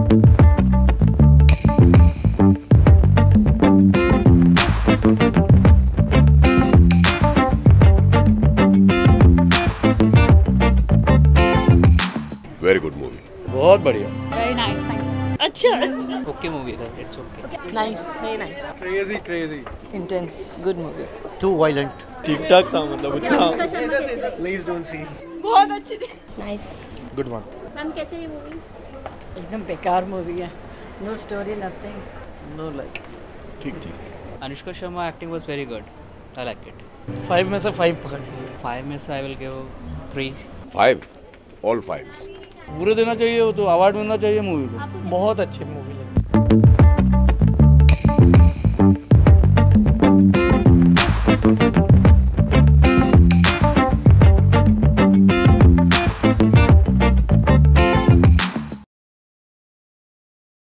Very good movie. बहुत बढ़िया। Very nice, thank you. अच्छा ओके मूवी था, it's okay. Nice, very nice. Crazy. Intense, good movie. Too violent. ठीक ठाक था, मतलब अनुष्का शर्मा कैसी लगी? Please don't see. बहुत अच्छी थी। नाइस। Good one. मैम कैसे ये मूवी? एकदम बेकार मूवी है, no story, nothing, no like. ठीक ठीक। Anushka Sharma acting was very good, I like it. 5 में से 5 पकड़ लीजिए। 5 में से I will give 3। 5 all 5s। पूरे देना चाहिए, वो तो अवार्ड मिलना चाहिए मूवी को। आपको बहुत अच्छी मूवी